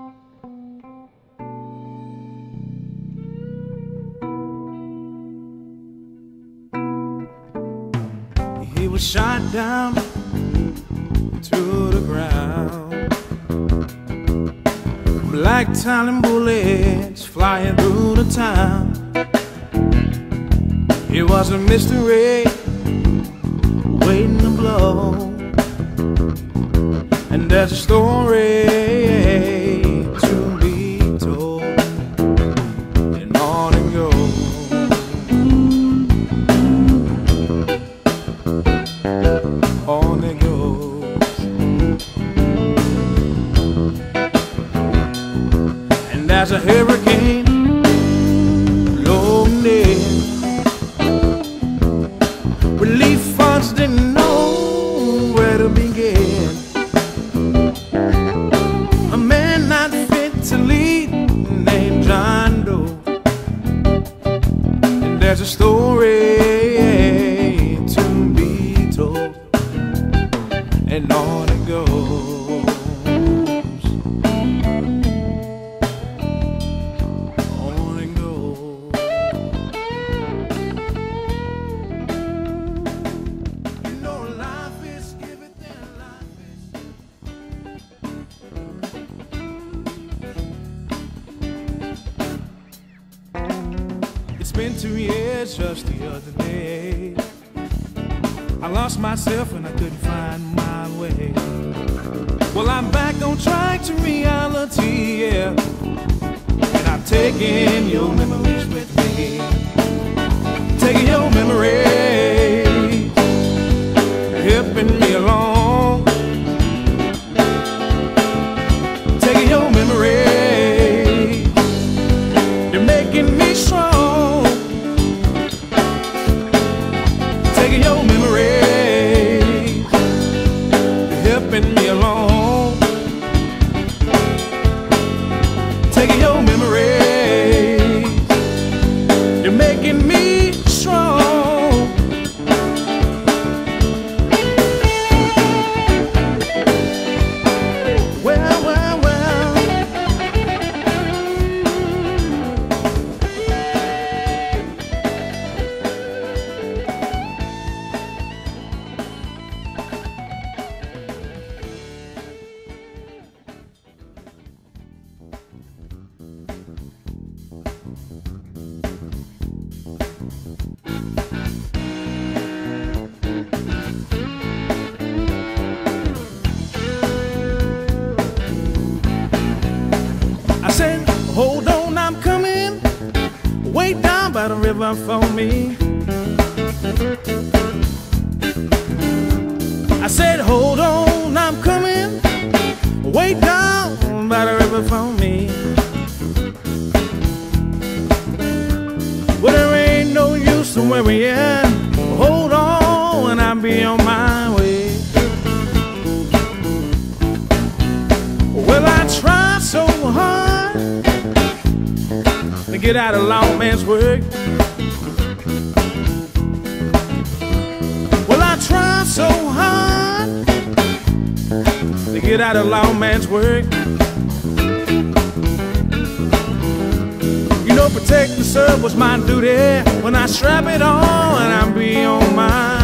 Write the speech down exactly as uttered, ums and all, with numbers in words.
He was shot down to the ground, black talon bullets flying through the town. It was a mystery waiting to blow, and there's a story to be told, and on it goes. On it goes. And as a hurricane blowing in, relief funds didn't know where to begin. A man not fit to lead named John Doe, and there's a story to be told, and on it goes. On it goes. You know life is, give it their life is. It's been two years just the other day. I lost myself and I couldn't find my way. Well, I'm back on track to reality, yeah. And I'm taking your memories with me. Taking your memories, helping me along. Taking your memories, you're making me strong. Taking your memories, helping me along. Taking your memories, you're making me strong. Well, well, well. I said, hold on, I'm coming. Way down by the river for me. I said, hold on, I'm coming. Way down by the river for me. Well, there ain't no use to worrying. Hold on, and I'll be on my way. Well, I try so hard to get out of long man's work. Well, I try so hard to get out of long man's work. You know, protect and serve was my duty. When I strap it on, and I'll be on my